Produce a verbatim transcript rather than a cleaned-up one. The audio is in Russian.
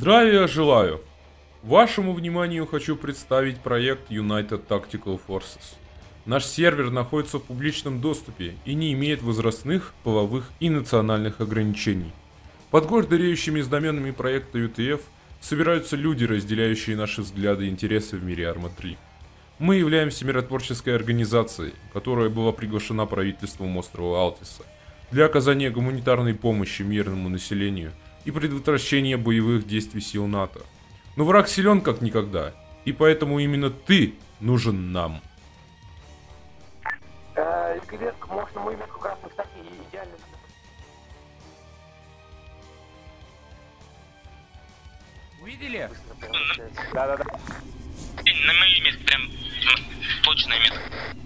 Здравия желаю! Вашему вниманию хочу представить проект United Tactical Forces. Наш сервер находится в публичном доступе и не имеет возрастных, половых и национальных ограничений. Под гордо реющими знаменами проекта ю ти эф собираются люди, разделяющие наши взгляды и интересы в мире Арма три. Мы являемся миротворческой организацией, которая была приглашена правительством острова Алтиса для оказания гуманитарной помощи мирному населению и предотвращения боевых действий сил НАТО. Но враг силен как никогда, и поэтому именно ты нужен нам. Клетка, может, мы имеем красных такие идеально. Увидели? Да-да-да. На мое место, прям точное место.